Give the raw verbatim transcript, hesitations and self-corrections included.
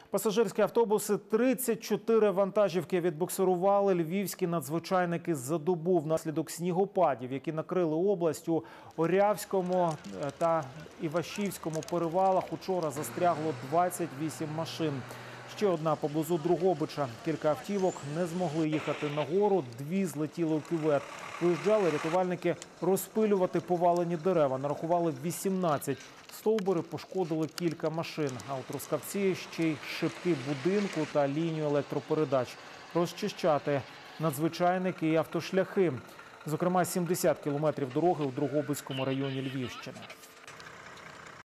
Пасажирські автобуси, тридцять чотири вантажівки відбуксирували львівські надзвичайники за добу внаслідок снігопадів, які накрили область. У Орявському та Івашівському перевалах учора застрягло двадцять вісім машин. Ще одна поблизу Дрогобича. Кілька автівок не змогли їхати нагору, дві злетіли у кювет. Виїжджали рятувальники розпилювати повалені дерева. Нарахували вісімнадцять. Стовбури пошкодили кілька машин, а у Трускавці ще й шибки будинку та лінію електропередач. Розчищати надзвичайники і автошляхи. Зокрема, сімдесят кілометрів дороги у Дрогобицькому районі Львівщини.